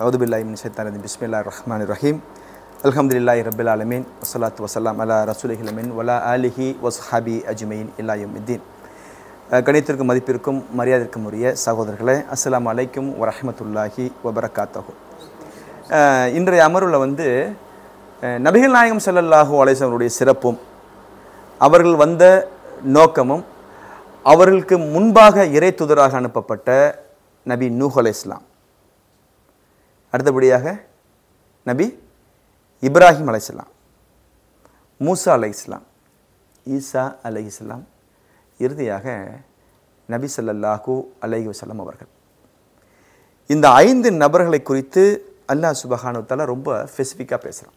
அவுதுபில்லாஹி மினஷ் ஷைத்தானிர் ரஜீம். பிஸ்மில்லாஹிர் ரஹ்மானிர் ரஹீம். அல்ஹம்துலில்லாஹி ரப்பில் ஆலமீன். வஸ்ஸலாத்து வஸ்ஸலாம் அலா ரசூலிஹில் அமீன் வலா ஆலிஹி வஸ்ஹாபி அஜ்மஈன் இலா யௌமித்தீன். கணித்திற்கும் மதிப்பிற்கும் மரியாதைக்கும் உரிய சகோதரர்களே, அஸ்ஸலாமு அலைக்கும் வரஹ்மத்துல்லாஹி வபரகாத்துஹு. இன்றைய அமர்வில் நபிகள் நாயகம் ஸல்லல்லாஹு அலைஹி வஸல்லம் அவருடைய சிறப்பும் அவர்கள் வந்த நோக்கமும் அவர்களுக்கு முன்பாக இறை தூதராக அனுப்பப்பட்ட நபி நூஹ் அலைஹிஸ்ஸலாம், அடுத்தபடியாக நபி இப்ராஹிம் அலைஹிஸ்ஸலாம், மூசா அலைஹிஸ்ஸலாம், ஈசா அலைஹிஸ்ஸலாம், இறுதியாக நபி ஸல்லல்லாஹு அலைஹி வஸல்லம் அவர்கள். இந்த 5 நபர்களை குறித்து அல்லாஹ் சுப்ஹானஹு வ தஆலா ரொம்ப ஸ்பெசிஃபிக்காக பேசுகிறான்.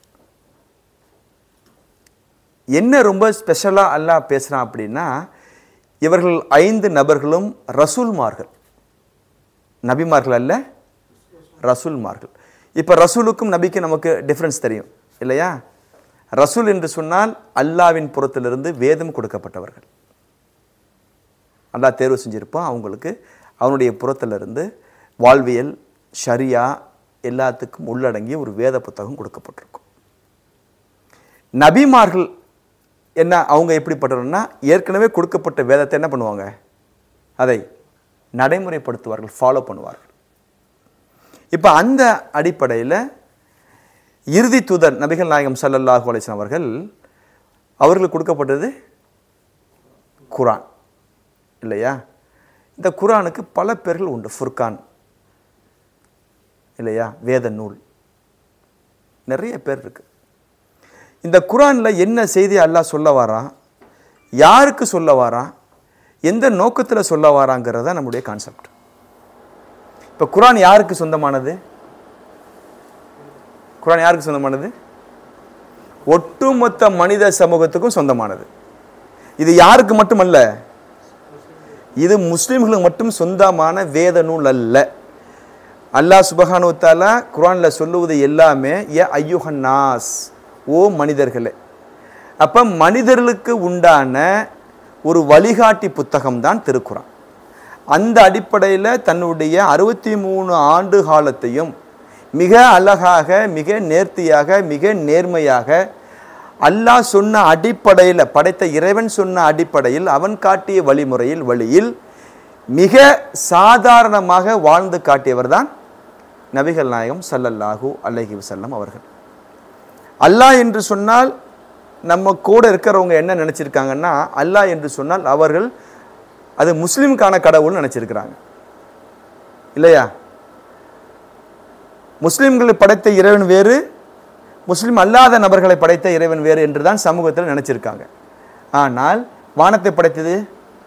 என்ன ரொம்ப ஸ்பெஷலாக அல்லாஹ் பேசுகிறான் அப்படின்னா, இவர்கள் 5 நபர்களும் ரசூல்மார்கள், நபிமார்கள் அல்ல, ரசூல்மார்கள். இப்போ ரசூலுக்கும் நபிக்கும் நமக்கு டிஃப்ரென்ஸ் தெரியும் இல்லையா? ரசூல் என்று சொன்னால் அல்லாவின் புறத்திலிருந்து வேதம் கொடுக்கப்பட்டவர்கள். அல்லாஹ் தேர்வு செஞ்சிருப்பான் அவங்களுக்கு, அவனுடைய புறத்திலிருந்து வாழ்வியல் ஷரியா எல்லாத்துக்கும் உள்ளடங்கிய ஒரு வேத புத்தகம் கொடுக்கப்பட்டிருக்கும். நபிமார்கள் என்ன, அவங்க எப்படிப்பட்டவர்கள்னா, ஏற்கனவே கொடுக்கப்பட்ட வேதத்தை என்ன பண்ணுவாங்க, அதை நடைமுறைப்படுத்துவார்கள், ஃபாலோ பண்ணுவார்கள். இப்போ அந்த அடிப்படையில் இறுதி தூதர் நபிகள் நாயகம் ஸல்லல்லாஹு அலைஹி வஸல்லம் அவர்களுக்கு கொடுக்கப்பட்டது குர்ஆன் இல்லையா? இந்த குர்ஆனுக்கு பல பேர்கள் உண்டு. ஃபுர்கான் இல்லையா, வேத நூல், நிறைய பேர் இருக்கு. இந்த குர்ஆனில் என்ன செய்தி அல்லாஹ் சொல்ல வாரான், யாருக்கு சொல்ல வாரான், எந்த நோக்கத்தில் சொல்ல வாராங்கிறத நம்முடைய கான்செப்ட். இப்போ குர்ஆன் யாருக்கு சொந்தமானது? குர்ஆன் யாருக்கு சொந்தமானது? ஒட்டுமொத்த மனித சமூகத்துக்கும் சொந்தமானது. இது யாருக்கு மட்டுமல்ல, இது முஸ்லிம்களுக்கு மட்டும் சொந்தமான வேத நூல் அல்ல. அல்லாஹ் சுப்ஹானஹு வ தஆலா குர்ஆனில் சொல்லுவது எல்லாமே யா அய்யுஹன் நாஸ், ஓ மனிதர்களே. அப்போ மனிதர்களுக்கு உண்டான ஒரு வழிகாட்டி புத்தகம் தான் திருக்குர்ஆன். அந்த அடிப்படையில் தன்னுடைய 63 ஆண்டு காலத்தையும் மிக அழகாக, மிக நேர்த்தியாக, மிக நேர்மையாக அல்லாஹ் சொன்ன அடிப்படையில், படைத்த இறைவன் சொன்ன அடிப்படையில், அவன் காட்டிய வழியில் மிக சாதாரணமாக வாழ்ந்து காட்டியவர் தான் நபிகள் நாயகம் ஸல்லல்லாஹு அலைஹி வஸல்லம் அவர்கள். அல்லாஹ் என்று சொன்னால் நம்ம கூட இருக்கிறவங்க என்ன நினச்சிருக்காங்கன்னா, அல்லாஹ் என்று சொன்னால் அவர்கள் அது முஸ்லீமுக்கான கடவுள்னு நினச்சிருக்கிறாங்க இல்லையா? முஸ்லீம்களை படைத்த இறைவன் வேறு, முஸ்லீம் அல்லாத நபர்களை படைத்த இறைவன் வேறு என்று தான் சமூகத்தில் நினச்சிருக்காங்க. ஆனால் வானத்தை படைத்தது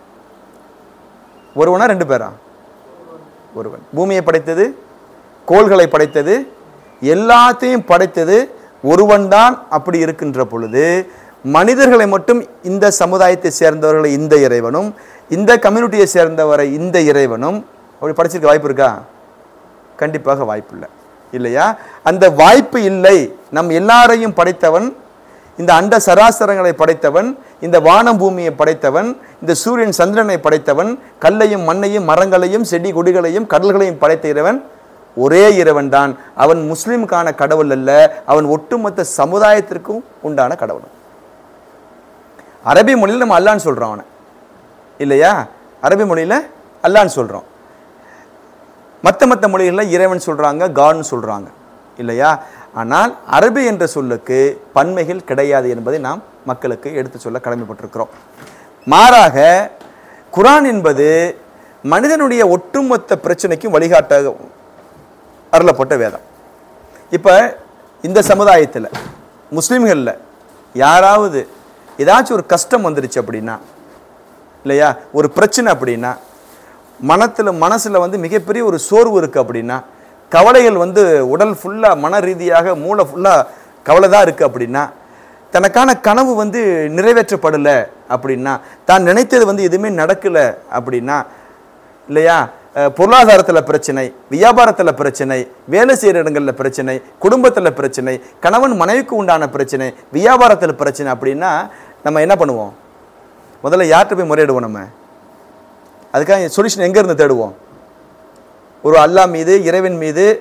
ஒருவனா 2 பேரா? ஒருவன். பூமியை படைத்தது, கோள்களை படைத்தது, எல்லாத்தையும் படைத்தது ஒருவன் தான். அப்படி இருக்கின்ற பொழுது மனிதர்களை மட்டும், இந்த சமுதாயத்தை சேர்ந்தவர்களை இந்த இறைவனும், இந்த கம்யூனிட்டியை சேர்ந்தவரை இந்த இறைவனும் அப்படி படைச்சிருக்க வாய்ப்பு இருக்கா? கண்டிப்பாக வாய்ப்பு இல்லை இல்லையா? அந்த வாய்ப்பு இல்லை. நம் எல்லாரையும் படைத்தவன், இந்த அண்ட சராசரங்களை படைத்தவன், இந்த வானம் பூமியை படைத்தவன், இந்த சூரியன் சந்திரனை படைத்தவன், கல்லையும் மண்ணையும் மரங்களையும் செடி கொடிகளையும் கடல்களையும் படைத்த இறைவன் ஒரே இறைவன் தான். அவன் முஸ்லிமுக்கான கடவுள் அல்ல, அவன் ஒட்டுமொத்த சமுதாயத்திற்கும் உண்டான கடவுள். அரபி மொழியில் நம்ம அல்லான்னு சொல்கிறோம் அவனை இல்லையா? அரபி மொழியில் அல்லான்னு சொல்கிறோம். மற்ற மொழிகளில் இறைவன் சொல்கிறாங்க, காட்னு சொல்கிறாங்க இல்லையா? ஆனால் அரபி என்ற சொல்லுக்கு பன்மைகள் கிடையாது என்பதை நாம் மக்களுக்கு எடுத்து சொல்ல கடமைப்பட்டிருக்கிறோம். மாறாக குர்ஆன் என்பது மனிதனுடைய ஒட்டுமொத்த பிரச்சனைக்கும் வழிகாட்ட அருளப்பட்ட வேதம். இப்போ இந்த சமுதாயத்தில் முஸ்லீம்களில் யாராவது ஏதாச்சும் ஒரு கஷ்டம் வந்துருச்சு அப்படின்னா இல்லையா, ஒரு பிரச்சனை அப்படின்னா, மனசில் மிகப்பெரிய ஒரு சோர்வு இருக்குது அப்படின்னா, கவலைகள் உடல் ஃபுல்லாக, மன ரீதியாக மூளை ஃபுல்லாக கவலை தான் இருக்குது அப்படின்னா, தனக்கான கனவு நிறைவேற்றப்படலை அப்படின்னா, தான் நினைத்தது எதுவுமே நடக்கலை அப்படின்னா இல்லையா, பொருளாதாரத்தில் பிரச்சனை, வியாபாரத்தில் பிரச்சனை, வேலை செய்கிற இடங்களில் பிரச்சனை, குடும்பத்தில் பிரச்சனை, கணவன் மனைவிக்கு உண்டான பிரச்சனை, வியாபாரத்தில் பிரச்சனை அப்படின்னா நம்ம என்ன பண்ணுவோம்? முதல்ல யார்கிட்ட போய் முறையிடுவோம்? நம்ம அதுக்காக சொல்யூஷன் எங்கேருந்து தேடுவோம்? ஒரு அல்லாஹ் மீது, இறைவன் மீது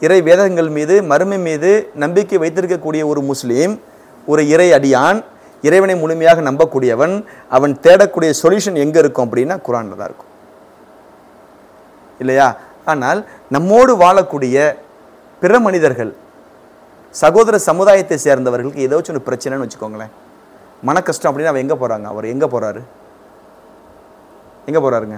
இறை வேதங்கள் மீது மறுமை மீது நம்பிக்கை வைத்திருக்கக்கூடிய ஒரு முஸ்லீம், ஒரு இறை அடியான், இறைவனை முழுமையாக நம்பக்கூடியவன், அவன் தேடக்கூடிய சொல்யூஷன் எங்கே இருக்கும் அப்படின்னா குர்ஆனில் தான் இருக்கும் இல்லையா? ஆனால் நம்மோடு வாழக்கூடிய பிற மனிதர்கள், சகோதர சமுதாயத்தை சேர்ந்தவர்களுக்கு ஏதாச்சும் ஒரு பிரச்சனைன்னு வச்சுக்கோங்களேன், மன கஷ்டம் அப்படின்னு அவன் எங்கே போகிறாங்க? அவர் எங்கே போகிறாரு? எங்கே போகிறாருங்க?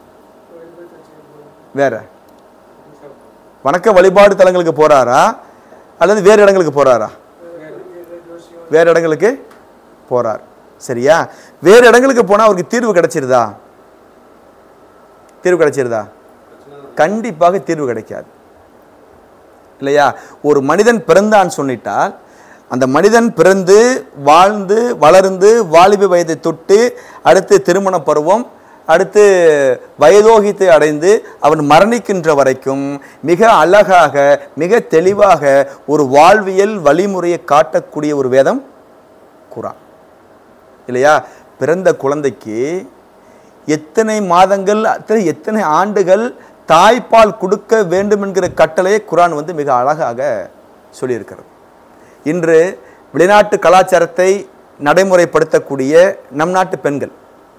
வேற வணக்க வழிபாடு தலங்களுக்கு போகிறாரா அல்லது வேறு இடங்களுக்கு போகிறாரா? வேறு இடங்களுக்கு போகிறார். சரியா? வேறு இடங்களுக்கு போனால் அவருக்கு தீர்வு கிடைச்சிருதா? தீர்வு கிடைச்சிருதா? கண்டிப்பாக தீர்வு கிடைக்காது இல்லையா? ஒரு மனிதன் பிறந்தான்னு சொல்லிட்டால் அந்த மனிதன் பிறந்து வாழ்ந்து வளர்ந்து வாலிப வயதை தொட்டு அடுத்து திருமண பருவம், அடுத்து வயதோகித்தை அடைந்து அவன் மரணிக்கின்ற வரைக்கும் மிக அழகாக மிக தெளிவாக ஒரு வாழ்வியல் வழிமுறையை காட்டக்கூடிய ஒரு வேதம் குர்ஆன் இல்லையா? பிறந்த குழந்தைக்கு எத்தனை மாதங்கள் எத்தனை ஆண்டுகள் தாய்ப்பால் கொடுக்க வேண்டும் என்கிற கட்டளையை குர்ஆன் மிக அழகாக சொல்லியிருக்கிறது. இன்று வெளிநாட்டு கலாச்சாரத்தை நடைமுறைப்படுத்தக்கூடிய நம் நாட்டு பெண்கள்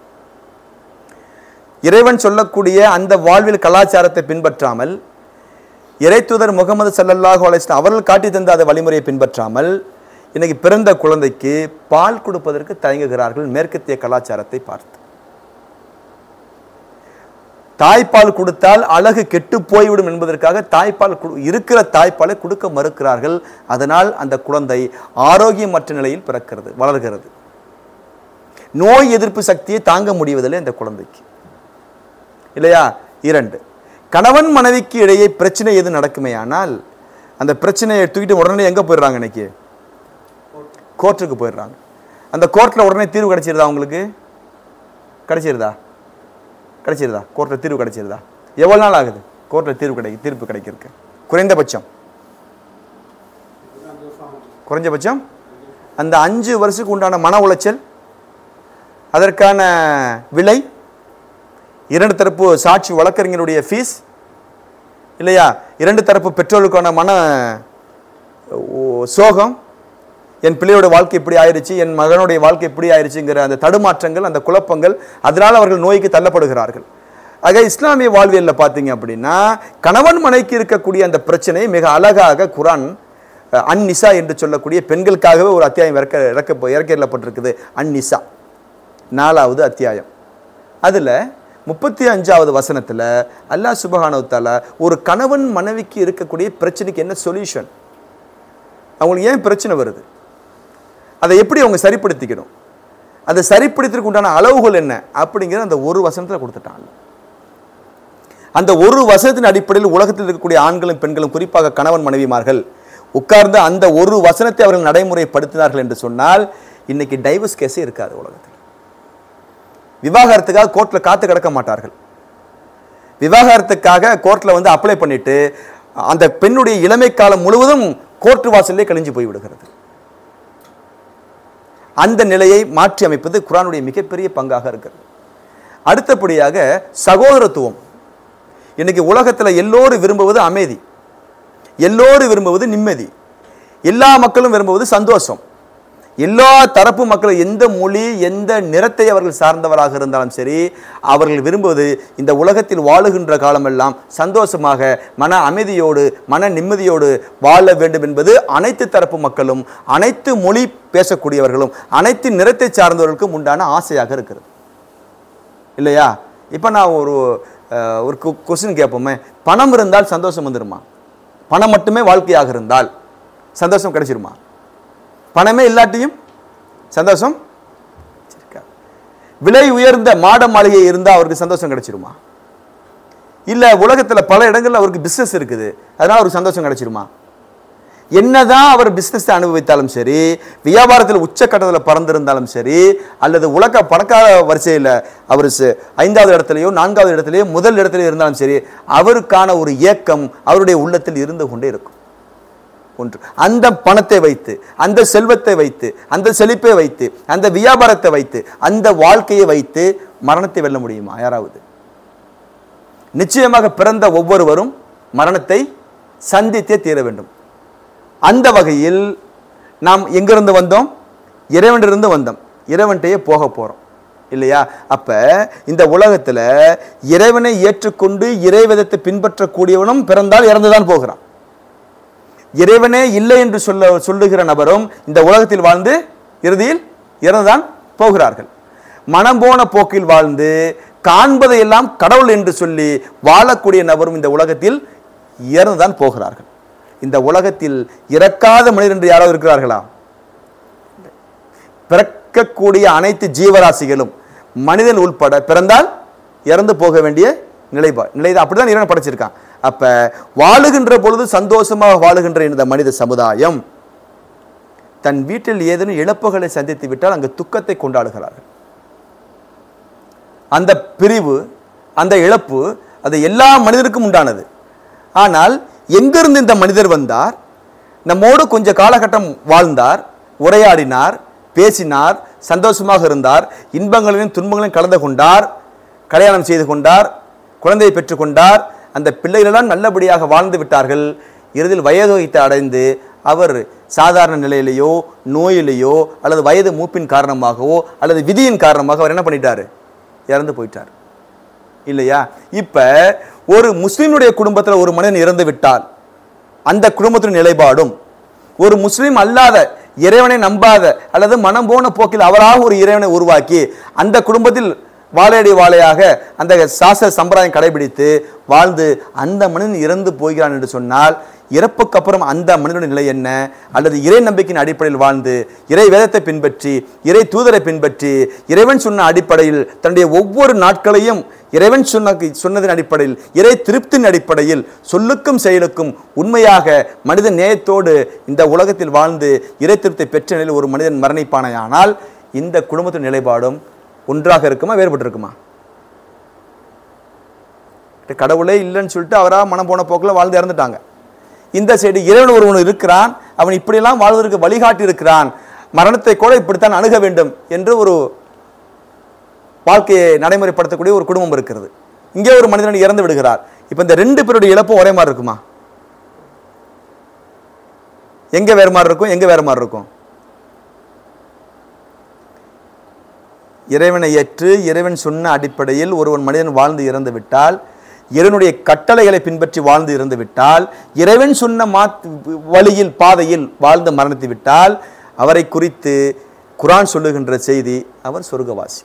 இறைவன் சொல்லக்கூடிய அந்த வாழ்வில் கலாச்சாரத்தை பின்பற்றாமல், இறைத்தூதர் முகமது ஸல்லல்லாஹு அலைஹி வஸல்லம் அவர்கள் காட்டி தந்த அந்த வழிமுறையை பின்பற்றாமல் இன்னைக்கு பிறந்த குழந்தைக்கு பால் கொடுப்பதற்கு தயங்குகிறார்கள். மேற்கத்திய கலாச்சாரத்தை பார்த்து தாய்ப்பால் கொடுத்தால் அழகு கெட்டு போய்விடும் என்பதற்காக தாய்ப்பால் இருக்கிற தாய்ப்பாலை கொடுக்க மறுக்கிறார்கள். அதனால் அந்த குழந்தை ஆரோக்கியமற்ற நிலையில் பிறக்கிறது, வளர்கிறது. நோய் எதிர்ப்பு சக்தியை தாங்க முடிவதில்லை இந்த குழந்தைக்கு இல்லையா? 2, கணவன் மனைவிக்கு இடையே பிரச்சனை எது நடக்குமே ஆனால் அந்த பிரச்சனையை தூக்கிட்டு உடனே எங்க போயிடுறாங்க? இன்னைக்கு கோர்ட்டுக்கு போயிடுறாங்க. அந்த கோர்ட்ல உடனே தீர்வு கிடைச்சிருதா? உங்களுக்கு கிடைச்சிருதா? கிடைச்சிருதா? கோர்ட்டில் தீர்வு கிடைச்சிருதா? எவ்வளவு நாள் ஆகுது கோர்ட்டில் தீர்ப்பு கிடைக்கிறதுக்கு? குறைஞ்சபட்சம் அந்த 5 வருஷத்துக்கு உண்டான மன உளைச்சல், அதற்கான விலை, 2 தரப்பு சாட்சி வழக்கறிஞருடைய ஃபீஸ் இல்லையா, 2 தரப்பு பெற்றோருக்கான மன சோகம், என் பிள்ளையோட வாழ்க்கை இப்படி ஆயிடுச்சு, என் மகனுடைய வாழ்க்கை இப்படி ஆயிடுச்சுங்கிற அந்த தடுமாற்றங்கள், அந்த குழப்பங்கள், அதனால் அவர்கள் நோய்க்கு தள்ளப்படுகிறார்கள். ஆக இஸ்லாமிய வாழ்வியலில் பார்த்தீங்க அப்படின்னா கணவன் மனைவிக்கு இருக்கக்கூடிய அந்த பிரச்சனை மிக அழகாக குர்ஆன் அந்நிசா என்று சொல்லக்கூடிய பெண்களுக்காகவே ஒரு அத்தியாயம் இறக்கப்பட்டிருக்குது. அந்நிசா 4வது அத்தியாயம். அதில் 35வது வசனத்தில் அல்லாஹ் சுப்ஹானஹு வ தஆலா ஒரு கணவன் மனைவிக்கு இருக்கக்கூடிய பிரச்சனைக்கு என்ன சொல்யூஷன், அவங்களுக்கு ஏன் பிரச்சனை வருது, அதை எப்படி அவங்க சரிப்படுத்திக்கணும், அதை சரிப்படுத்திற்கு உண்டான அளவுகள் என்ன அப்படிங்கிற அந்த ஒரு வசனத்தில் கொடுத்துட்டாங்க. அந்த ஒரு வசனத்தின் அடிப்படையில் உலகத்தில் இருக்கக்கூடிய ஆண்களும் பெண்களும், குறிப்பாக கணவன் மனைவிமார்கள் உட்கார்ந்து அந்த ஒரு வசனத்தை அவர்கள் நடைமுறைப்படுத்தினார்கள் என்று சொன்னால் இன்னைக்கு டைவர்ஸ் கேஸே இருக்காது உலகத்தில். விவாகரத்துக்காக கோர்ட்ல காத்து கிடக்க மாட்டார்கள். விவாகரத்துக்காக கோர்ட்ல அப்ளை பண்ணிட்டு அந்த பெண்ணுடைய இளமை காலம் முழுவதும் கோர்ட் வாசல்லே கழிஞ்சு போய்விடுகிறது. அந்த நிலையை மாற்றி அமைப்பது குர்ஆனுடைய மிகப்பெரிய பங்காக இருக்கிறது. அடுத்தபடியாக சகோதரத்துவம். இன்னைக்கு உலகத்தில் எல்லோரும் விரும்புவது அமைதி, எல்லோரும் விரும்புவது நிம்மதி, எல்லா மக்களும் விரும்புவது சந்தோஷம். எல்லா தரப்பு மக்களும் எந்த மொழி எந்த நிறத்தை அவர்கள் சார்ந்தவராக இருந்தாலும் சரி, அவர்கள் விரும்புவது இந்த உலகத்தில் வாழுகின்ற காலமெல்லாம் சந்தோஷமாக மன அமைதியோடு மன நிம்மதியோடு வாழ வேண்டும் என்பது அனைத்து தரப்பு மக்களும், அனைத்து மொழி பேசக்கூடியவர்களும், அனைத்து நிறத்தை சார்ந்தவர்களுக்கும் உண்டான ஆசையாக இருக்கிறது இல்லையா? இப்போ நான் ஒரு கொஸ்டின் கேட்போமே, பணம் இருந்தால் சந்தோஷம் வந்துடுமா? பணம் மட்டுமே வாழ்க்கையாக இருந்தால் சந்தோஷம் கிடைச்சிருமா? பணமே இல்லாட்டியும் சந்தோஷம்? விலை உயர்ந்த மாட மாளிகை இருந்தால் அவருக்கு சந்தோஷம் கிடைச்சிருமா? இல்ல உலகத்துல பல இடங்கள்ல அவருக்கு பிசினஸ் இருக்குது, அதனால அவருக்கு சந்தோஷம் கிடைச்சிருமா? என்னதான் அவர் பிசினஸ் அனுபவித்தாலும் சரி, வியாபாரத்தில் உச்சக்கட்டத்தில் பறந்திருந்தாலும் சரி, அல்லது உலக பணக்கார வரிசையில் அவர் 5வது இடத்துலையோ 4வது இடத்துலையோ முதல் இடத்துல இருந்தாலும் சரி, அவருக்கான ஒரு ஏக்கம் அவருடைய உள்ளத்தில் இருந்து கொண்டே இருக்கும். ஒன்று, அந்த பணத்தை வைத்து, அந்த செல்வத்தை வைத்து, அந்த செழிப்பை வைத்து, அந்த வியாபாரத்தை வைத்து, அந்த வாழ்க்கையை வைத்து மரணத்தை வெல்ல முடியுமா யாராவது? நிச்சயமாக பிறந்த ஒவ்வொருவரும் மரணத்தை சந்தித்தே தீர வேண்டும். அந்த வகையில் நாம் எங்கிருந்து வந்தோம்? இறைவனிலிருந்து வந்தோம். இறைவன்கிட்டயே போக போறோம் இல்லையா? அப்ப இந்த உலகத்துல இறைவனை ஏற்றுக்கொண்டு இறைவேதத்தை பின்பற்றக்கூடியவனும் பிறந்தால் இறந்துதான் போகிறான். இறைவனே இல்லை என்று சொல்லுகிற நபரும் இந்த உலகத்தில் வாழ்ந்து இறுதியில் இறந்துதான் போகிறார்கள். மனம் போன போக்கில் வாழ்ந்து காண்பதை எல்லாம் கடவுள் என்று சொல்லி வாழக்கூடிய நபரும் இந்த உலகத்தில் இறந்துதான் போகிறார்கள். இந்த உலகத்தில் இறக்காத மனிதர் என்று யாராவது இருக்கிறார்களா? பிறக்கக்கூடிய அனைத்து ஜீவராசிகளும் மனிதன் உள்பட பிறந்தால் இறந்து போக வேண்டிய நிலைதான். அப்படிதான் இறைவன் படைச்சிருக்கான். அப்ப வாழுகின்ற பொழுது சந்தோஷமாக வாழுகின்ற இந்த மனித சமுதாயம் தன் வீட்டில் ஏதேனும் இழப்புகளை சந்தித்து விட்டால் அங்கு துக்கத்தை கொண்டாடுகிறார்கள். அந்த பிரிவு, அந்த இழப்பு, அது எல்லா மனிதருக்கும் உண்டானது. ஆனால் எங்கிருந்து இந்த மனிதர் வந்தார், நம்மோடு கொஞ்ச காலகட்டம் வாழ்ந்தார், உரையாடினார், பேசினார், சந்தோஷமாக இருந்தார், இன்பங்களையும் துன்பங்களையும் கலந்து கொண்டார், கல்யாணம் செய்து கொண்டார், குழந்தையை பெற்றுக்கொண்டார், அந்த பிள்ளைகளெல்லாம் நல்லபடியாக வாழ்ந்து விட்டார்கள். இறுதியில் வயதை அடைந்து அவர் சாதாரண நிலையிலேயோ நோயிலேயோ அல்லது வயது மூப்பின் காரணமாகவோ அல்லது விதியின் காரணமாக அவர் என்ன பண்ணிட்டாரு? இறந்து போயிட்டார் இல்லையா? இப்ப ஒரு முஸ்லிமுடைய குடும்பத்தில் ஒரு மனிதன் இறந்து விட்டால் அந்த குடும்பத்தின் நிலைப்பாடும், ஒரு முஸ்லிம் அல்லாத இறைவனை நம்பாத அல்லது மனம் போன போக்கில் அவராக ஒரு இறைவனை உருவாக்கி அந்த குடும்பத்தில் வாழையடி வாழையாக அந்த சாஸ்திர சம்பிரதாயம் கடைபிடித்து வாழ்ந்து அந்த மனிதன் இறந்து போகிறான் என்று சொன்னால் இறப்புக்கு அப்புறம் அந்த மனிதனுடைய நிலை என்ன? அல்லது இறை நம்பிக்கையின் அடிப்படையில் வாழ்ந்து இறை வேதத்தை பின்பற்றி இறை தூதரை பின்பற்றி இறைவன் சொன்ன அடிப்படையில் தன்னுடைய ஒவ்வொரு நாட்களையும் இறைவன் சொன்னதின் அடிப்படையில் இறை திருப்தியின் அடிப்படையில் சொல்லுக்கும் செயலுக்கும் உண்மையாக மனித நேயத்தோடு இந்த உலகத்தில் வாழ்ந்து இறை திருப்தி பெற்ற நிலையில் ஒரு மனிதன் மரணிப்பானையானால் இந்த குடும்பத்தின் நிலைப்பாடும் ஒன்றாக இருக்குமா, வேறுபட்டு இருக்குமா? கடவுளே இல்லைன்னு சொல்லிட்டு அவரா மனம் போன போக்கில் வாழ்ந்து இறந்துட்டாங்க. இந்த சைடு இறைவன் ஒருவன் இருக்கிறான், அவன் இப்படியெல்லாம் வாழ்வதற்கு வழிகாட்டி இருக்கிறான், மரணத்தை கூட இப்படித்தான் அணுக வேண்டும் என்று ஒரு வாழ்க்கையை நடைமுறைப்படுத்தக்கூடிய ஒரு குடும்பம் இருக்கிறது. இங்கே ஒரு மனிதன் இறந்து விடுகிறார். இப்ப இந்த ரெண்டு பேருடைய இழப்பும் ஒரே மாதிரி இருக்குமா? எங்க வேறு மாதிரி இருக்கும், எங்க வேறு மாதிரி இருக்கும்? இறைவனை ஏற்று இறைவன் சொன்ன அடிப்படையில் ஒருவன் மனிதன் வாழ்ந்து இறந்து விட்டால், இறைவனுடைய கட்டளைகளை பின்பற்றி வாழ்ந்து இறந்து விட்டால், இறைவன் சொன்ன வழியில் பாதையில் வாழ்ந்து மரணித்து விட்டால் அவரை குறித்து குர்ஆன் சொல்லுகின்ற செய்தி, அவர் சொர்க்கவாசி.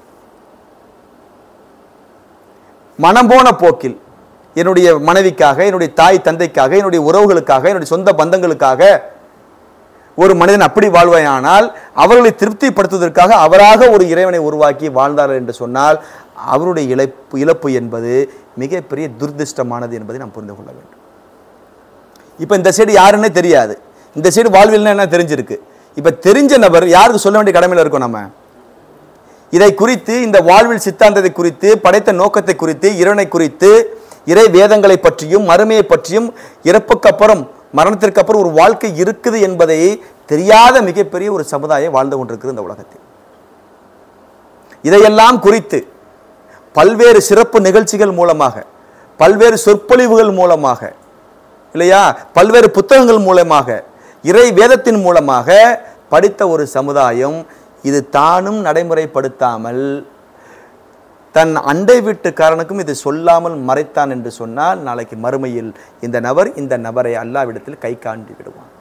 மனம் போன போக்கில் என்னுடைய மனைவிக்காக, என்னுடைய தாய் தந்தைக்காக, என்னுடைய உறவுகளுக்காக, என்னுடைய சொந்த பந்தங்களுக்காக ஒரு மனிதன் அப்படி வாழ்வாயானால் அவர்களை திருப்திப்படுத்துவதற்காக அவராக ஒரு இறைவனை உருவாக்கி வாழ்ந்தார்கள் என்று சொன்னால் அவருடைய இழப்பு என்பது மிகப்பெரிய துர்திஷ்டமானது என்பதை நாம் புரிந்து கொள்ள வேண்டும். இப்ப இந்த சைடு யாருன்னே தெரியாது, இந்த சைடு வாழ்வில்னா என்ன தெரிஞ்சிருக்கு. இப்ப தெரிஞ்ச நபர் யாருக்கு சொல்ல வேண்டிய கடமையில் இருக்கும்? நம்ம இதை குறித்து, இந்த வாழ்வில் சித்தாந்தத்தை குறித்து, படைத்த நோக்கத்தை குறித்து, இறைவனை குறித்து, இறை வேதங்களை பற்றியும் மறுமையை பற்றியும் இறப்புக்கு அப்புறம் மரணத்திற்கு அப்புறம் ஒரு வாழ்க்கை இருக்குது என்பதை தெரியாத மிகப்பெரிய ஒரு சமுதாயம் வாழ்ந்து கொண்டிருக்கிறது இந்த உலகத்தில். இதையெல்லாம் குறித்து பல்வேறு சிறப்பு நிகழ்ச்சிகள் மூலமாக, பல்வேறு சொற்பொழிவுகள் மூலமாக இல்லையா, பல்வேறு புத்தகங்கள் மூலமாக, இறை வேதத்தின் மூலமாக படித்த ஒரு சமுதாயம் இது தானும் நடைமுறைப்படுத்தாமல் தன் அண்டை வீட்டுக்காரனுக்கும் இது சொல்லாமல் மறைத்தான் என்று சொன்னால் நாளைக்கு மறுமையில் இந்த நபரை அல்லாஹ்விடத்தில் கை காண்டி விடுவான்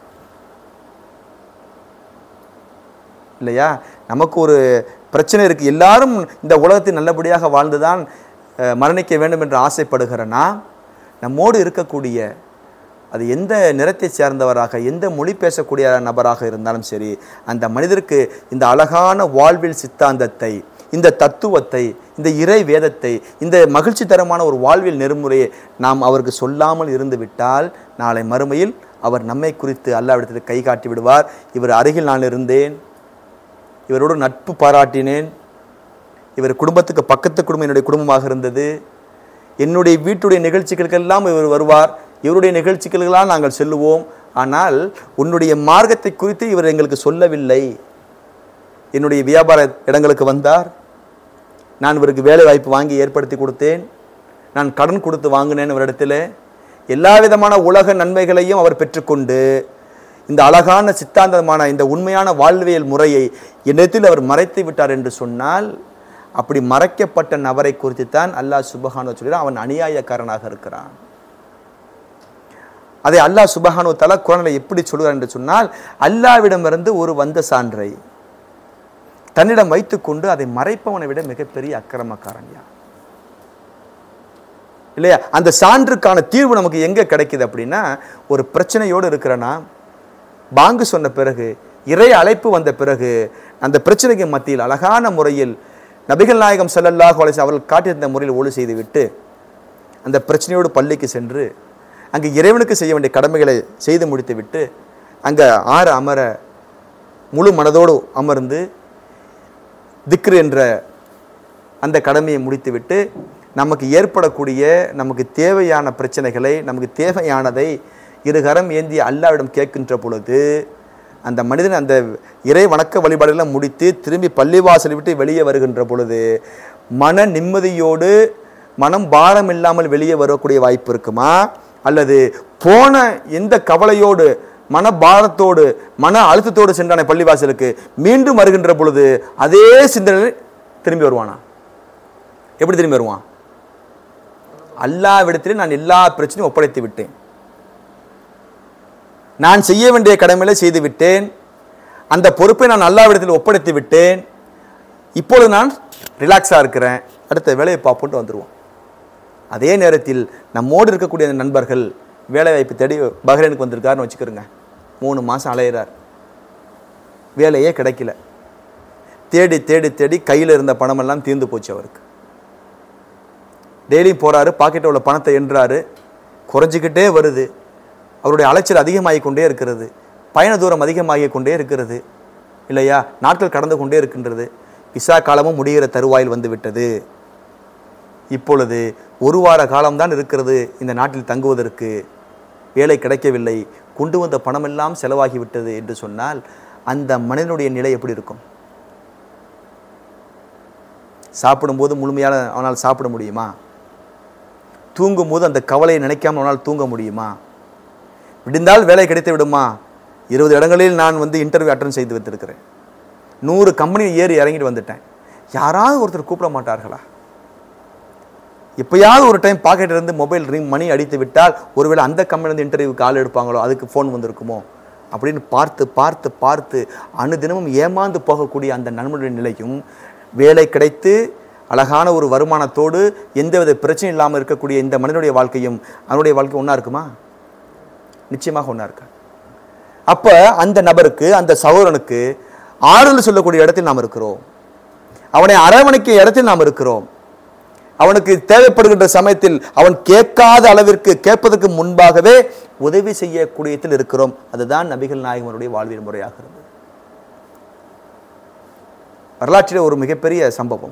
இல்லையா? நமக்கு ஒரு பிரச்சனை இருக்கு, எல்லாரும் இந்த உலகத்தில் நல்லபடியாக வாழ்ந்துதான் மரணிக்க வேண்டும் என்று ஆசைப்படுகிறனா, நம்மோடு இருக்கக்கூடிய அது எந்த நிறத்தை சேர்ந்தவராக, எந்த மொழி பேசக்கூடிய நபராக இருந்தாலும் சரி, அந்த மனிதருக்கு இந்த அழகான வாழ்வில் சித்தாந்தத்தை, இந்த தத்துவத்தை, இந்த இறை வேதத்தை, இந்த மகிழ்ச்சி தரமான ஒரு வாழ்வில் நெறிமுறையை நாம் அவருக்கு சொல்லாமல் இருந்து விட்டால் நாளை மறுமையில் அவர் நம்மை குறித்து அல்லாஹ்விடத்தில் கை காட்டி விடுவார். இவர் அருகில் நான் இருந்தேன், இவரோடு நட்பு பாராட்டினேன், இவர் குடும்பத்துக்கு பக்கத்து குடும்பம் என்னுடைய குடும்பமாக இருந்தது, என்னுடைய வீட்டுடைய நிகழ்ச்சிகளுக்கெல்லாம் இவர் வருவார், இவருடைய நிகழ்ச்சிகளுக்கெல்லாம் நாங்கள் செல்லுவோம், ஆனால் உன்னுடைய மார்க்கத்தை குறித்து இவர் எங்களுக்கு சொல்லவில்லை. என்னுடைய வியாபார இடங்களுக்கு வந்தார், நான் இவருக்கு வேலை வாய்ப்பு வாங்கி ஏற்படுத்தி கொடுத்தேன், நான் கடன் கொடுத்து வாங்கினேன் இவரிடத்தில், எல்லா விதமான உலக நன்மைகளையும் அவர் பெற்றுக்கொண்டு இந்த அழகான சித்தாந்தமான இந்த உண்மையான வாழ்வியல் முறையை என்னிடத்தில் அவர் மறைத்து விட்டார் என்று சொன்னால், அப்படி மறைக்கப்பட்ட நபரை குறித்து தான் அல்லாஹ் சுப்ஹானஹு சொல்கிறான், அவன் அநியாயக்காரனாக இருக்கிறான். அதை அல்லாஹ் சுப்ஹானஹு தஆலா குர்ஆனில் எப்படி சொல்கிறார் என்று சொன்னால், அல்லாஹ்விடமிருந்து ஒரு வந்த சான்றை தன்னிடம் வைத்துக்கொண்டு அதை மறைப்பவனை விட மிகப்பெரிய அக்கிரமக்காரன் யார் இல்லையா? அந்த சான்றுக்கான தீர்வு நமக்கு எங்க கிடைக்குது அப்படின்னா, ஒரு பிரச்சனையோடு இருக்கிறனா பாங்கு சொன்ன பிறகு, இறை அழைப்பு வந்த பிறகு, அந்த பிரச்சனைக்கு மத்தியில் அழகான முறையில் நபிகள் நாயகம் ஸல்லல்லாஹு அலைஹி வஸல்லம் அவர்கள் காட்டியிருந்த முறையில் ஒழு செய்துவிட்டு அந்த பிரச்சனையோடு பள்ளிக்கு சென்று அங்கு இறைவனுக்கு செய்ய வேண்டிய கடமைகளை செய்து முடித்து விட்டு அங்கே அமர முழு மனதோடு அமர்ந்து திக்ரு என்ற அந்த கடமையை முடித்துவிட்டு நமக்கு ஏற்படக்கூடிய நமக்கு தேவையான பிரச்சனைகளை, நமக்கு தேவையானதை இருகரம் ஏந்தி அல்லாஹ்விடம் கேட்கின்ற பொழுது அந்த மனிதன் அந்த இறை வணக்க வழிபாடுகளை முடித்து திரும்பி பள்ளிவாசலை விட்டு வெளியே வருகின்ற பொழுது மன நிம்மதியோடு மனம் பாரம் இல்லாமல் வெளியே வரக்கூடிய வாய்ப்பு இருக்குமா, அல்லது போன எந்த கவலையோடு மன பாரத்தோடு மன அழுத்தத்தோடு சென்றான பள்ளிவாசலுக்கு மீண்டும் வருகின்ற பொழுது அதே சிந்தனை திரும்பி வருவானா? எப்படி திரும்பி வருவான்? அல்லாஹ்விடத்திலே நான் எல்லா பிரச்சனையும் ஒப்படைத்து விட்டேன், நான் செய்ய வேண்டிய கடமைகளை செய்து விட்டேன், அந்த பொறுப்பை நான் அல்லாஹ்விடத்தில் ஒப்படைத்து விட்டேன், இப்பொழுது நான் ரிலாக்ஸாக இருக்கிறேன், அடுத்த வேலையை பார்ப்போன்ட்டு வந்துடுவோம். அதே நேரத்தில் நம்மோடு இருக்கக்கூடிய அந்த நண்பர்கள் வேலை வாய்ப்பு தேடி பஹ்ரைனுக்கு வந்திருக்காருன்னு வச்சுக்கிறோங்க. 3 மாதம் அலையிறார், வேலையே கிடைக்கல, தேடி தேடி தேடி கையில் இருந்த பணமெல்லாம் தீர்ந்து போச்சு அவருக்கு. டெய்லியும் போகிறாரு, பாக்கெட்டில் உள்ள பணத்தை எண்ணுறாரு, குறைஞ்சிக்கிட்டே வருது, அவருடைய அலைச்சல் அதிகமாகி கொண்டே இருக்கிறது, பயண தூரம் அதிகமாகி கொண்டே இருக்கிறது இல்லையா, நாட்கள் கடந்து கொண்டே இருக்கின்றது, விசா காலமும் முடிகிற தருவாயில் வந்து விட்டது. இப்பொழுது 1 வார காலம்தான் இருக்கிறது இந்த நாட்டில் தங்குவதற்கு, வேலை கிடைக்கவில்லை, கொண்டு வந்த பணமெல்லாம் செலவாகிவிட்டது என்று சொன்னால் அந்த மனிதனுடைய நிலை எப்படி இருக்கும்? சாப்பிடும்போது முழுமையான அவனால் சாப்பிட முடியுமா? தூங்கும்போது அந்த கவலையை நினைக்காமல் அவனால் தூங்க முடியுமா? விடிந்தால் வேலை கிடைத்து விடுமா? 20 இடங்களில் நான் இன்டர்வியூ அட்டன் செய்து வைத்திருக்கிறேன், 100 கம்பெனியில் ஏறி இறங்கிட்டு வந்துட்டேன், யாராவது ஒருத்தர் கூப்பிட மாட்டார்களா? எப்பயாவது ஒரு டைம் பாக்கெட்டிலிருந்து மொபைல் ரிங் மணி அடித்து விட்டால் ஒருவேளை அந்த கம்பெனிலேருந்து இன்டர்வியூக்கு ஆள் எடுப்பாங்களோ, அதுக்கு ஃபோன் வந்திருக்குமோ அப்படின்னு பார்த்து பார்த்து பார்த்து அனுதினமும் ஏமாந்து போகக்கூடிய அந்த நண்பனுடைய நிலையும், வேலை கிடைத்து அழகான ஒரு வருமானத்தோடு எந்தவித பிரச்சனையும் இல்லாமல் இருக்கக்கூடிய இந்த மனிதனுடைய வாழ்க்கையும் அவனுடைய வாழ்க்கை ஒன்றா இருக்குமா? நிச்சயமாக ஒன்றா இருக்கா. அப்போ அந்த நபருக்கு, அந்த சகோதரனுக்கு ஆறுதல் சொல்லக்கூடிய இடத்தில் நாம் இருக்கிறோம், அவனை அரவணைக்க இடத்தில் நாம் இருக்கிறோம், அவனுக்கு தேவைப்படுகின்ற சமயத்தில் அவன் கேட்காத அளவிற்கு கேட்பதற்கு முன்பாகவே உதவி செய்யக்கூடியத்தில் இருக்கிறோம். அதுதான் நபிகள் நாயகனுடைய வாழ்வியல் முறையாக இருந்தது. வரலாற்றிலே ஒரு மிகப்பெரிய சம்பவம்,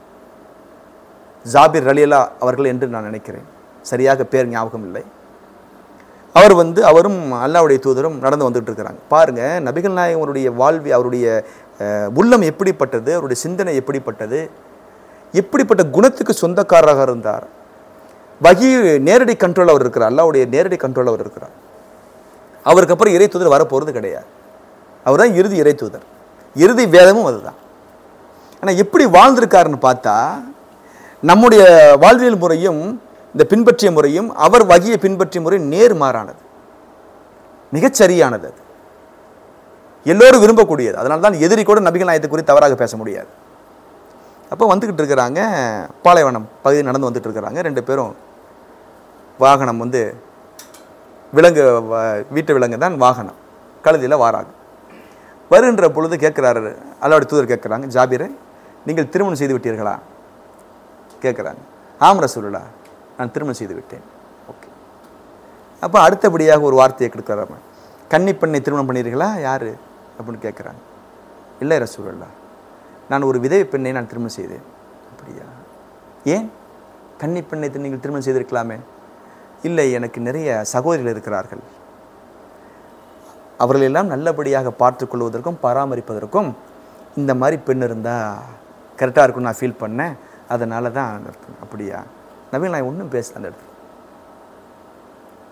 ஜாபிர் ரலியல்லாஹு அவர்கள் என்று நான் நினைக்கிறேன், சரியாக பேர் ஞாபகம் இல்லை. அவர் அவரும் அல்லாஹ்வுடைய தூதரும் நடந்து வந்துட்டு இருக்கிறாங்க. பாருங்க, நபிகள் நாயகனுடைய வாழ்வி, அவருடைய உள்ளம் எப்படிப்பட்டது, அவருடைய சிந்தனை எப்படிப்பட்டது, எப்படிப்பட்ட குணத்துக்கு சொந்தக்காரராக இருந்தார். வகி நேரடி கண்ட்ரோல் அவர் இருக்கிறார், அல்லாஹ்வுடைய நேரடி கண்ட்ரோல் அவர் இருக்கிறார். அவருக்கு அப்புறம் இறை தூதர் வரப்போகிறது கிடையாது, அவர் தான் இறுதி இறை தூதர், இறுதி வேதமும் அதுதான். ஆனால் எப்படி வாழ்ந்திருக்காருன்னு பார்த்தா, நம்முடைய வாழ்வியல் முறையும் இந்த பின்பற்றிய முறையும் அவர் வகியை பின்பற்றிய முறை நேர்மாறானது, மிகச்சரியானது, அது எல்லோரும் விரும்பக்கூடியது. அதனால தான் எதிரி கூட நபிகள் நாயகத்தை குறித்து தவறாக பேச முடியாது. அப்போ வந்துக்கிட்டு இருக்கிறாங்க, பாலைவனம் பகுதி நடந்து வந்துட்டு இருக்கிறாங்க. 2 பேரும் வாகனம் விலங்கு, வீட்டு விலங்கு தான் வாகனம், கழுதியில் வாராங்க. வருகின்ற பொழுது கேட்குறாரு, அல்லாஹ்வுடைய தூதர் கேட்குறாங்க, ஜாபிரை நீங்கள் திருமணம் செய்து விட்டீர்களா கேட்குறாங்க. ஆம் ரசூலுல்லாஹ், நான் திருமணம் செய்து விட்டேன். ஓகே. அப்போ அடுத்தபடியாக ஒரு வார்த்தையை கொடுக்குறாங்க, கன்னி பெண்ணை திருமணம் பண்ணிடுறீங்களா யார் அப்படின்னு கேட்குறாங்க. இல்லை ரசூலுல்லாஹ், நான் ஒரு விதவை பெண்ணை நான் திருமணம் செய்தேன். அப்படியா, ஏன் கன்னி பெண்ணை நீங்கள் திருமணம் செய்திருக்கலாமே? இல்லை, எனக்கு நிறைய சகோதரிகள் இருக்கிறார்கள், அவர்களெல்லாம் நல்லபடியாக பார்த்து கொள்வதற்கும் பராமரிப்பதற்கும் இந்த மாதிரி பெண் இருந்தால் கரெக்டாக இருக்கும்னு நான் ஃபீல் பண்ணேன், அதனால தான். அப்படியா, நபிகள் நாயகம் ஒன்றும் பேசல அந்த இடத்துல.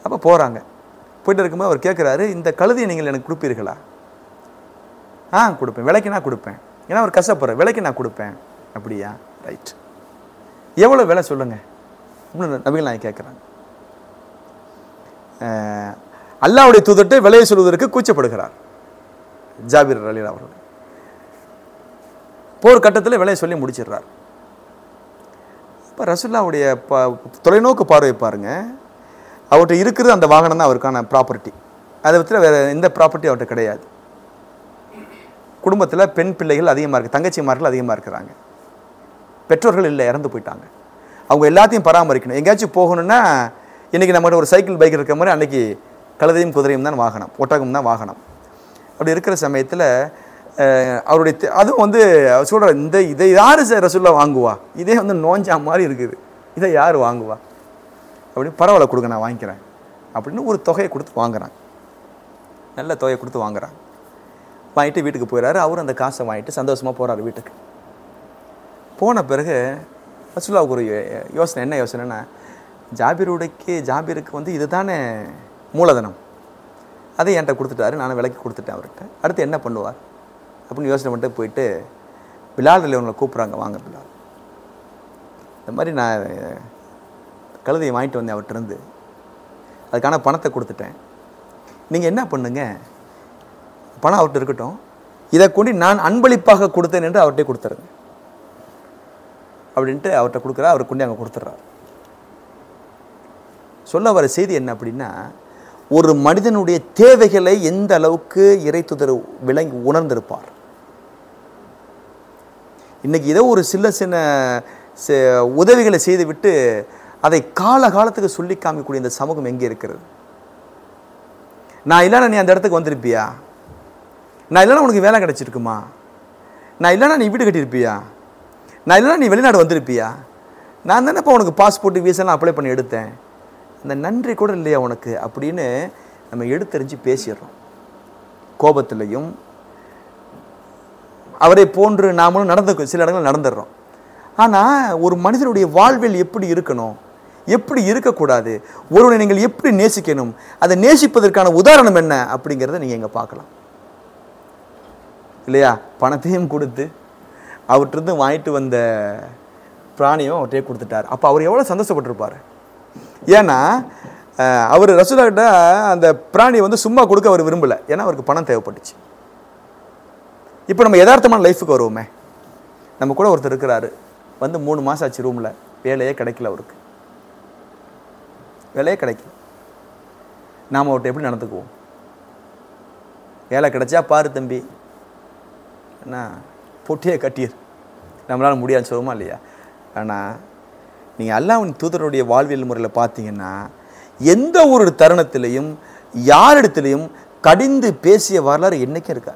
அப்போ போகிறாங்க. போயிட்டு இருக்கும்போது அவர் கேட்குறாரு, இந்த கழுதையை நீங்கள் எனக்கு கொடுப்பீர்களா? கொடுப்பேன், விலைக்கு நான் கொடுப்பேன். ஏன்னா அவர் கஷ்டப்படுற, விலைக்கு நான் கொடுப்பேன். அப்படியா, ரைட், எவ்வளோ விலை சொல்லுங்கள் அப்படின்னு நபிகள் நாயகம் கேட்குறாங்க. அல்லாஹ்வுடைய தூதர்கிட்ட விலையை சொல்வதற்கு கூச்சப்படுகிறார் ஜாபிர் ரலியல்லாஹு அவர்கள். போர் கட்டத்தில் விலையை சொல்லி முடிச்சிடுறார். இப்போ ரசூலுல்லாஹ்வுடைய தொலைநோக்கு பார்வை பாருங்க. அவர்கிட்ட இருக்கிறது அந்த வாகனம் தான் அவருக்கான ப்ராப்பர்ட்டி. அதை விட வேறு எந்த ப்ராப்பர்ட்டி அவர்கிட்ட கிடையாது. குடும்பத்தில் பெண் பிள்ளைகள் அதிகமாக இருக்குது, தங்கச்சிமார்கள் அதிகமாக இருக்கிறாங்க. பெற்றோர்கள் இல்லை, இறந்து போயிட்டாங்க. அவங்க எல்லாத்தையும் பராமரிக்கணும். எங்கேயாச்சும் போகணுன்னா இன்றைக்கி நம்மகிட்ட ஒரு சைக்கிள் பைக் இருக்கிற மாதிரி அன்றைக்கி கழுதையும் குதிரையும் தான் வாகனம், ஒட்டகம் தான் வாகனம். அப்படி இருக்கிற சமயத்தில் அவருடைய அதுவும் வந்து சொல்கிற, இதை யார் ரசூலுல்லாஹ் வாங்குவா? இதே வந்து நோஞ்சா மாதிரி இருக்குது, இதை யார் வாங்குவா? அப்படின்னு பரவாயில்ல கொடுங்க, நான் வாங்கிக்கிறேன் அப்படின்னு ஒரு தொகையை கொடுத்து வாங்குறாங்க. நல்ல தொகையை கொடுத்து வாங்குறாங்க. வாங்கிட்டு வீட்டுக்கு போயிடறாரு. அவரும் அந்த காசை வாங்கிட்டு சந்தோஷமாக போகிறாரு வீட்டுக்கு. போன பிறகு ரசூலுல்லாஹ்வுக்கு ஒரு யோசனை. என்ன யோசனைன்னா, ஜாபிருக்கு வந்து இது தானே மூலதனம், அதை என்கிட்ட கொடுத்துட்டாரு, நானும் விலைக்கு கொடுத்துட்டேன் அவர்கிட்ட, அடுத்து என்ன பண்ணுவார் அப்படின்னு யோசனை பண்ணிட்டு போயிட்டு பிலால் ரலியல்லாஹு கூப்பிட்றாங்க, வாங்க பிலால், இந்த மாதிரி நான் கழுதையை வாங்கிட்டு வந்தேன் அவர்கிட்ட இருந்து, அதுக்கான பணத்தை கொடுத்துட்டேன், நீங்கள் என்ன பண்ணுங்க, பணம் அவர்கிட்ட இருக்கட்டும், இதை கொண்டு நான் அன்பளிப்பாக கொடுத்தேன் என்று அவர்கிட்ட கொடுத்துருங்க அப்படின்ட்டு அவர்கிட்ட கொடுக்குறா. அவர் கொண்டு அங்கே கொடுத்துட்றாரு. சொல்ல வர செய்தி என்ன அப்படின்னா, ஒரு மனிதனுடைய தேவைகளை எந்த அளவுக்கு இறைத்துதர் விளங்கி உணர்ந்திருப்பார். இன்னைக்கு ஏதோ ஒரு சின்ன உதவிகளை செய்துவிட்டு அதை காலத்துக்கு சொல்லி காமிக்கக்கூடிய இந்த சமூகம் எங்கே இருக்கிறது? நான் இல்லைனா நீ அந்த இடத்துக்கு வந்திருப்பியா? நான் இல்லைனா உனக்கு வேலை கிடைச்சிருக்குமா? நான் இல்லைனா நீ வீடு கட்டியிருப்பியா? நான் இல்லைனா நீ வெளிநாடு வந்திருப்பியா? நான் தானேப்பா உனக்கு பாஸ்போர்ட் வீசாலாம் அப்ளை பண்ணி எடுத்தேன், அந்த நன்றி கூட இல்லையா உனக்கு அப்படின்னு நம்ம எடுத்தறிஞ்சு பேசிடுறோம். கோபத்திலையும் அவரை போன்று நாமளும் சில இடங்கள் நடந்துடுறோம். ஆனால் ஒரு மனிதனுடைய வாழ்வில் எப்படி இருக்கணும், எப்படி இருக்கக்கூடாது, ஒருவனை நீங்கள் எப்படி நேசிக்கணும், அதை நேசிப்பதற்கான உதாரணம் என்ன அப்படிங்கிறத நீங்கள் இங்கே பார்க்கலாம் இல்லையா? பணத்தையும் கொடுத்து அவர்கிட்ட வாங்கிட்டு வந்த பிராணியும் அவர்கிட்டே கொடுத்துட்டார். அப்போ அவர் எவ்வளோ சந்தோஷப்பட்டிருப்பார். ஏன்னா அவர் ரசூலுல்லாஹ்கிட்ட அந்த பிராணியை வந்து சும்மா கொடுக்க அவர் விரும்பலை, ஏன்னா அவருக்கு பணம் தேவைப்பட்டுச்சு. இப்போ நம்ம யதார்த்தமான லைஃபுக்கு வருவோமே. நம்ம கூட ஒருத்தர் இருக்கிறாரு, வந்து 3 மாதம் ஆச்சு ரூமில், வேலையே கிடைக்கல, அவருக்கு வேலையே கிடைக்கல. நாம் அவர்கிட்ட எப்படி நடந்துக்குவோம்? வேலை கிடைச்சா பாரு தம்பி, என்ன பொட்டியை கட்டிடு, நம்மளால் முடியாதுன்னு சொல்லுவோமா இல்லையா? ஆனால் நீங்கள் அல்லாஹ்வின் தூதருடைய வாழ்வியல் முறையில் பார்த்தீங்கன்னா, எந்த ஒரு தருணத்திலையும் யாரிடத்திலையும் கடிந்து பேசிய வரலாறு என்னைக்கும் இருக்கா.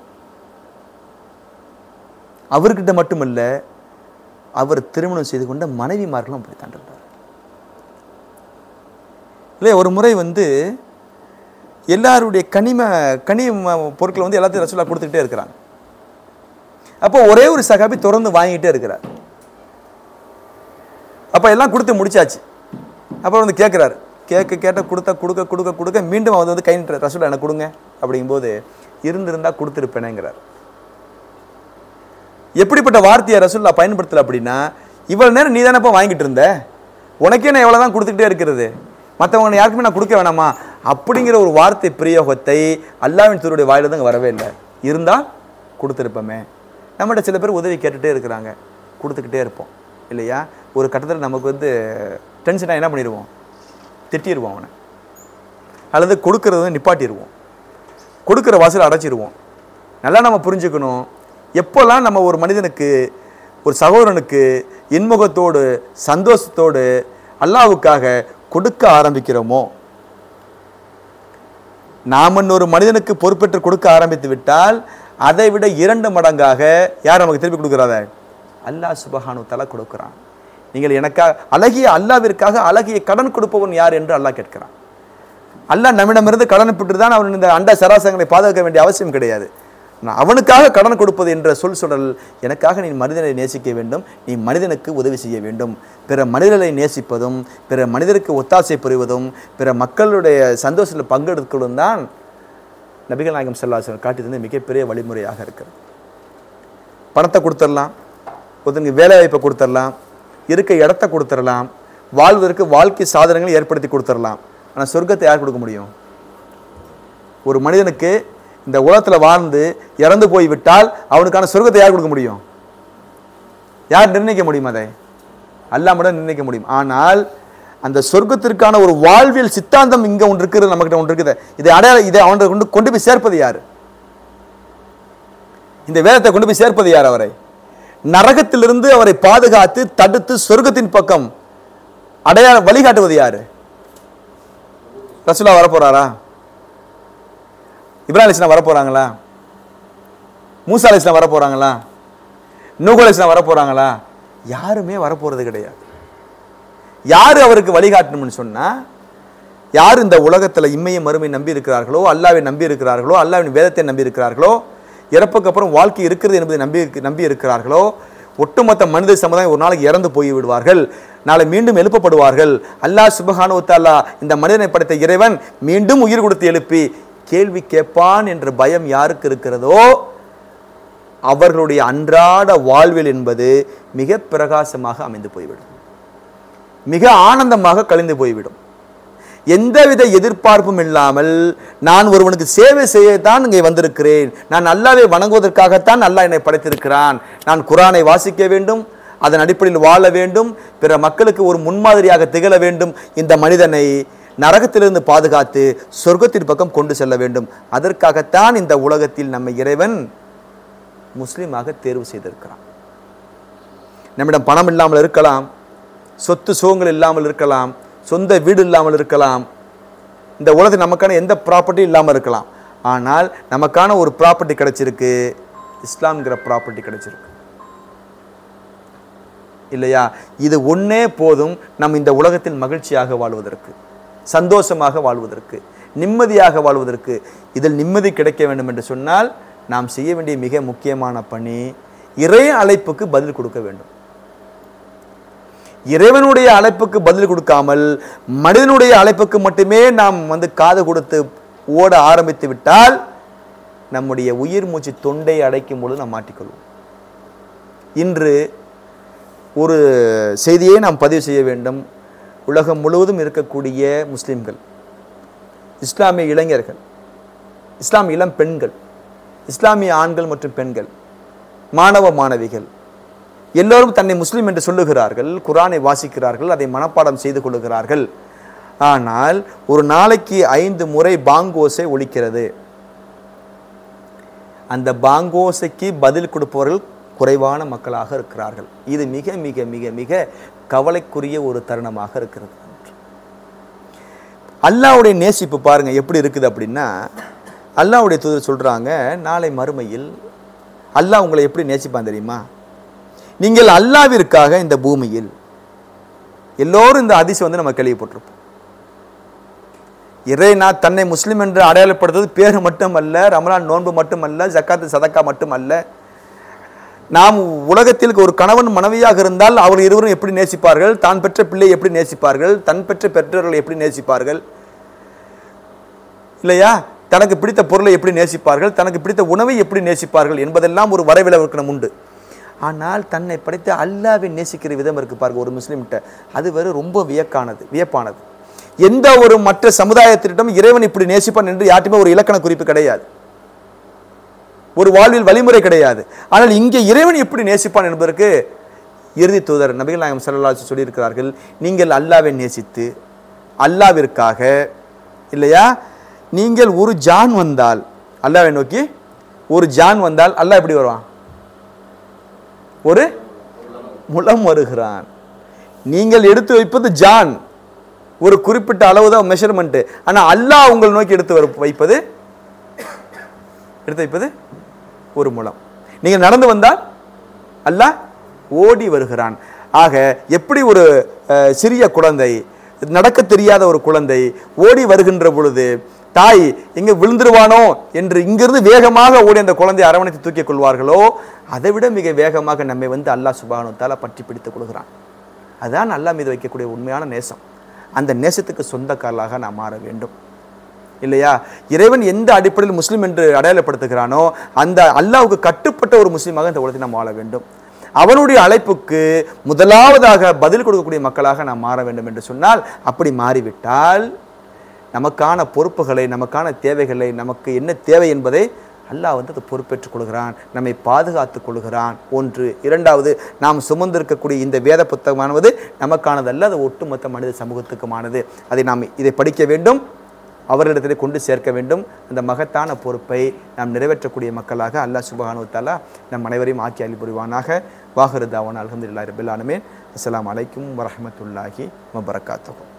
அவர்கிட்ட மட்டுமல்ல, அவர் திருமணம் செய்து கொண்ட மனைவிமார்களும் அப்படி தாண்டிருந்தார் இல்லையா? ஒரு முறை வந்து எல்லாருடைய கனிம பொருட்களை வந்து எல்லாத்தையும் ரசூலுல்லாஹ் கொடுத்துக்கிட்டே இருக்கிறாங்க. அப்போ ஒரே ஒரு சகாபி தொடர்ந்து வாங்கிட்டே இருக்கிறார். அப்போ எல்லாம் கொடுத்து முடிச்சாச்சு. அப்புறம் வந்து கேட்குறாரு, கேட்ட கொடுக்க மீண்டும் அவர் வந்து கை நீட்டுற, ரசூலுல்லாஹ் எனக்கு கொடுங்க அப்படிங்கும்போது, இருந்திருந்தா கொடுத்துருப்பேனேங்கிறார். எப்படிப்பட்ட வார்த்தையை ரசூலுல்லாஹ் பயன்படுத்தலை அப்படின்னா, இவ்வளவு நேரம் நீ தானப்பா வாங்கிட்டு இருந்த, உனக்கே நான் எவ்வளோ தான் கொடுத்துக்கிட்டே இருக்கிறது, மற்றவங்க யாருக்குமே நான் கொடுக்க வேணாமா அப்படிங்கிற ஒரு வார்த்தை பிரயோகத்தை அல்லாஹ்வின் தூதருடைய வாயில தான் வரவே இல்லை. இருந்தால் கொடுத்துருப்போமே. நம்மகிட்ட சில பேர் உதவி கேட்டுகிட்டே இருக்கிறாங்க, கொடுத்துக்கிட்டே இருப்போம் இல்லையா? ஒரு கட்டத்தில் நமக்கு வந்து டென்ஷனாக என்ன பண்ணிடுவோம், திட்டிடுவோம் அவனை, அல்லது கொடுக்கறத நிப்பாட்டிடுவோம், கொடுக்குற வாசலை அடைச்சிடுவோம். நல்லா நம்ம புரிஞ்சுக்கணும், எப்போல்லாம் நம்ம ஒரு மனிதனுக்கு, ஒரு சகோதரனுக்கு இன்முகத்தோடு சந்தோஷத்தோடு அல்லாஹ்வுக்காக கொடுக்க ஆரம்பிக்கிறோமோ, நாம் இன்னொரு மனிதனுக்கு பொறுப்பேற்று கொடுக்க ஆரம்பித்து விட்டால் அதை விட 2 மடங்காக யார் நமக்கு திருப்பி கொடுக்குறாங்க? அல்லாஹ் சுப்ஹானஹு வ தஆலா கொடுக்குறான். நீங்கள் எனக்காக அழகிய அல்லாஹ்விற்காக அழகிய கடன் கொடுப்பவன் யார் என்று அல்லாஹ் கேட்கிறான். அல்லாஹ் நம்மிடமிருந்து கடன் பெற்று தான் அவன் இந்த அண்ட சராசரங்களை பாதுகாக்க வேண்டிய அவசியம் கிடையாது. அவனுக்காக கடன் கொடுப்பது என்ற சொல்லல், எனக்காக நீ மனிதனை நேசிக்க வேண்டும், நீ மனிதனுக்கு உதவி செய்ய வேண்டும். பிற மனிதர்களை நேசிப்பதும் பிற மனிதருக்கு ஒத்தாசை புரிவதும் பிற மக்களுடைய சந்தோஷத்தில் பங்கெடுப்பதும் தான் நபிகள் நாயகம் ஸல்லல்லாஹு அலைஹி வஸல்லம் காட்டி தந்த மிகப்பெரிய வழிமுறையாக இருக்கிறது. பணத்தை கொடுத்துடலாம், ஒருத்தனுக்கு வேலை வாய்ப்பை கொடுத்துடலாம், இருக்க இடத்த கொடுத்துடலாம், வாழ்வதற்கு வாழ்க்கை சாதனங்களை ஏற்படுத்தி கொடுத்துடலாம். ஆனால் சொர்க்கத்தை யார் கொடுக்க முடியும்? ஒரு மனிதனுக்கு இந்த உலகத்தில் வாழ்ந்து இறந்து போய்விட்டால் அவனுக்கான சொர்க்கத்தை யார் கொடுக்க முடியும்? யார் நிர்ணயிக்க முடியும்? அதை அல்லாஹ் மட்டும் நிர்ணயிக்க முடியும். ஆனால் அந்த சொர்க்கத்திற்கான ஒரு வாழ்வியல் சித்தாந்தம் இங்கே ஒன்று இருக்கிறது, நம்மகிட்ட ஒன்று இருக்குது. இதை அவனை கொண்டு போய் சேர்ப்பது யார்? இந்த வேதத்தை கொண்டு போய் சேர்ப்பது யார்? அவரை நரகத்திலிருந்து அவரை பாதுகாத்து தடுத்து சொர்க்கத்தின் பக்கம் வழிகாட்டுவது யாரு? ரசூலுல்லாஹ் வரப்போறாரா? இப்ராஹிம் அலைஹிஸ்ஸலாம் வரப்போறாங்களா? மூசா அலைஹிஸ்ஸலாம் வரப்போறாங்களா? நூஹ் அலைஹிஸ்ஸலாம் வரப்போறாங்களா? யாருமே வரப்போறது கிடையாது. யாரு அவருக்கு வழிகாட்டணும்னு சொன்னா, யார் இந்த உலகத்தில் இம்மையும் மறுமை நம்பி இருக்கிறார்களோ, அல்லாஹ்வை நம்பி இருக்கிறார்களோ, அல்லாஹ்வின் வேதத்தை நம்பி இருக்கிறார்களோ, இறப்புக்கு அப்புறம் வாழ்க்கை இருக்கிறது என்பதை நம்பி இருக்கிறார்களோ, ஒட்டுமொத்த மனித சமுதாயம் ஒரு நாளைக்கு இறந்து போய் விடுவார்கள், நாளை மீண்டும் எழுப்பப்படுவார்கள். அல்லாஹ் சுப்ஹானஹு வ தஆலா இந்த மனிதனை படைத்த இறைவன் மீண்டும் உயிர் கொடுத்து எழுப்பி கேள்வி கேட்பான் என்ற பயம் யாருக்கு இருக்கிறதோ அவர்களுடைய அன்றாட வாழ்வில் என்பது மிக பிரகாசமாக அமைந்து போய்விடும், மிக ஆனந்தமாக கழிந்து போய்விடும். எந்தவித எதிர்பார்ப்பும் இல்லாமல் நான் ஒருவனுக்கு சேவை செய்யத்தான் இங்கே வந்திருக்கிறேன், நான் அல்லாஹ்வை வணங்குவதற்காகத்தான் அல்லாஹ் என்னை படைத்திருக்கிறான், நான் குர்ஆனை வாசிக்க வேண்டும், அதன் அடிப்படையில் வாழ வேண்டும், பிற மக்களுக்கு ஒரு முன்மாதிரியாக திகழ வேண்டும், இந்த மனிதனை நரகத்திலிருந்து பாதுகாத்து சொர்க்கத்தின் பக்கம் கொண்டு செல்ல வேண்டும். அதற்காகத்தான் இந்த உலகத்தில் நம்ம இறைவன் முஸ்லீமாக தேர்வு செய்திருக்கிறான். நம்மிடம் பணம் இல்லாமல் இருக்கலாம், சொத்து சுகங்கள் இல்லாமல் இருக்கலாம், சொந்த வீடு இல்லாமல் இருக்கலாம், இந்த உலகத்தில் நமக்கான எந்த ப்ராப்பர்ட்டி இல்லாமல் இருக்கலாம். ஆனால் நமக்கான ஒரு ப்ராப்பர்ட்டி கிடைச்சிருக்கு, இஸ்லாம்ங்கிற ப்ராப்பர்ட்டி கிடைச்சிருக்கு இல்லையா? இது ஒன்னே போதும் நம் இந்த உலகத்தில் மகிழ்ச்சியாக வாழ்வதற்கு, சந்தோஷமாக வாழ்வதற்கு, நிம்மதியாக வாழ்வதற்கு. இதில் நிம்மதி கிடைக்க வேண்டும் என்று சொன்னால் நாம் செய்ய வேண்டிய மிக முக்கியமான பணி இறை அழைப்புக்கு பதில் கொடுக்க வேண்டும். இறைவனுடைய அழைப்புக்கு பதில் கொடுக்காமல் மனிதனுடைய அழைப்புக்கு மட்டுமே நாம் காது கொடுத்து ஓட ஆரம்பித்து விட்டால் நம்முடைய உயிர் மூச்சு தொண்டை அடைக்கும் பொழுது நாம் மாட்டிக்கொள்வோம். இன்று ஒரு செய்தியை நாம் பதிவு செய்ய வேண்டும். உலகம் முழுவதும் இருக்கக்கூடிய முஸ்லிம்கள், இஸ்லாமிய இளைஞர்கள், இஸ்லாமிய இளம் பெண்கள், இஸ்லாமிய ஆண்கள் மற்றும் பெண்கள், மாணவ மாணவிகள் எல்லோரும் தன்னை முஸ்லிம் என்று சொல்லுகிறார்கள், குர்ஆனை வாசிக்கிறார்கள், அதை மனப்பாடம் செய்து கொள்ளுகிறார்கள். ஆனால் ஒரு நாளைக்கு 5 முறை பாங்கோசை ஒலிக்கிறது. அந்த பாங்கோசைக்கு பதில் கொடுப்பவர்கள் குறைவான மக்களாக இருக்கிறார்கள். இது மிக மிக மிக மிக கவலைக்குரிய ஒரு தருணமாக இருக்கிறது. அல்லாஹ்வுடைய நேசிப்பு பாருங்க எப்படி இருக்குது அப்படின்னா, அல்லாஹ்வுடைய தூதர் சொல்றாங்க, நாளை மறுமையில் அல்லாஹ் உங்களை எப்படி நேசிப்பான் தெரியுமா? நீங்கள் அல்லாஹ்விற்காக இந்த பூமியில் எல்லோரும் இந்த ஹதீஸ் நம்ம கேள்விப்பட்டிருப்போம். இறைநாத் தன்னை முஸ்லிம் என்று அடையாளப்படுத்துவது பேர் மட்டுமல்ல, ரமலான் நோன்பு மட்டுமல்ல, ஜக்காத்து சதக்கா மட்டுமல்ல. நாம் உலகத்தில் ஒரு கணவன் மனைவியாக இருந்தால் அவர் இருவரும் எப்படி நேசிப்பார்கள், தான் பெற்ற பிள்ளை எப்படி நேசிப்பார்கள், தன் பெற்ற பெற்றோர்களை எப்படி நேசிப்பார்கள் இல்லையா, தனக்கு பிடித்த பொருளை எப்படி நேசிப்பார்கள், தனக்கு பிடித்த உணவை எப்படி நேசிப்பார்கள் என்பதெல்லாம் ஒரு வரைவிலக்கணம் உண்டு. ஆனால் தன்னை படைத்த அல்லாஹ்வை நேசிக்கிற விதம் இருக்கு பாருங்க ஒரு முஸ்லிம்கிட்ட, அது வேறு ரொம்ப வியப்பானது. எந்த ஒரு மற்ற சமுதாயத்திடம் இறைவன் இப்படி நேசிப்பான் என்று யாருமே ஒரு இலக்கண குறிப்பு கிடையாது, ஒரு வாழ்வில் வழிமுறை கிடையாது. ஆனால் இங்கே இறைவன் எப்படி நேசிப்பான் என்பதற்கு இறுதி தூதர் நபிகள் நாயகம் ஸல்லல்லாஹு அலைஹி வஸல்லம் சொல்லியிருக்கிறார்கள், நீங்கள் அல்லாஹ்வை நேசித்து அல்லாஹ்விற்காக இல்லையா, நீங்கள் ஒரு ஜான் வந்தால், அல்லாஹ்வை நோக்கி ஒரு ஜான் வந்தால் அல்லாஹ் எப்படி வருவான்? ஒரு முலம் வருகிறான். நீங்கள் எடுத்து வைப்பது ஜான், ஒரு குறிப்பிட்ட அளவுதான் மெஷர்மெண்ட். ஆனா அல்லாஹ் உங்களை நோக்கி எடுத்து வைப்பது ஒரு முலம். நீங்கள் நடந்து வந்தால் அல்லாஹ் ஓடி வருகிறான். ஆக எப்படி ஒரு சிறிய குழந்தை, நடக்க தெரியாத ஒரு குழந்தை ஓடி வருகின்ற பொழுது தாய் எங்க விழுந்துருவானோ என்று இங்கிருந்து வேகமாக ஓடி அந்த குழந்தையை அரவணைத்து தூக்கிக் கொள்வார்களோ அதை விட மிக வேகமாக நம்மை அல்லாஹ் சுப்ஹானஹு வ தஆலா பற்றி பிடித்துக் கொள்கிறான். அதுதான் அல்லாஹ் மீது வைக்கக்கூடிய உண்மையான நேசம். அந்த நேசத்துக்கு சொந்தக்காரலாக நாம் மாற வேண்டும் இல்லையா? இறைவன் எந்த அடிப்படையில் முஸ்லிம் என்று அடையாளப்படுத்துகிறானோ அந்த அல்லாஹ்வுக்கு கட்டுப்பட்ட ஒரு முஸ்லீமாக இந்த உலகத்தில் நாம் வாழ வேண்டும். அவனுடைய அழைப்புக்கு முதலாவதாக பதில் கொடுக்கக்கூடிய மக்களாக நாம் மாற வேண்டும் என்று சொன்னால், அப்படி மாறிவிட்டால் நமக்கான பொறுப்புகளை, நமக்கான தேவைகளை, நமக்கு என்ன தேவை என்பதை அல்லாஹ் அதை பொறுப்பேற்றுக் கொள்கிறான், நம்மை பாதுகாத்துக் கொள்கிறான். ஒன்று. இரண்டாவது, நாம் சுமந்திருக்கக்கூடிய இந்த வேத புத்தகமானது நமக்கானது அல்ல, அது ஒட்டுமொத்த மனித சமூகத்துக்குமானது. அதை நாம் இதை படிக்க வேண்டும், அவர்களிடத்திலே கொண்டு சேர்க்க வேண்டும். அந்த மகத்தான பொறுப்பை நாம் நிறைவேற்றக்கூடிய மக்களாக அல்லாஹ் சுப்ஹானஹு வ தஆலா நம் அனைவரையும் ஆக்கி அருள் புரிவானாக. வாஹிரு தாவானா அல்ஹம்துலில்லாஹி ரப்பில் ஆலமீன். அஸ்ஸலாமு அலைக்கும் வரஹ்மத்துல்லாஹி வபரகாத்துஹு.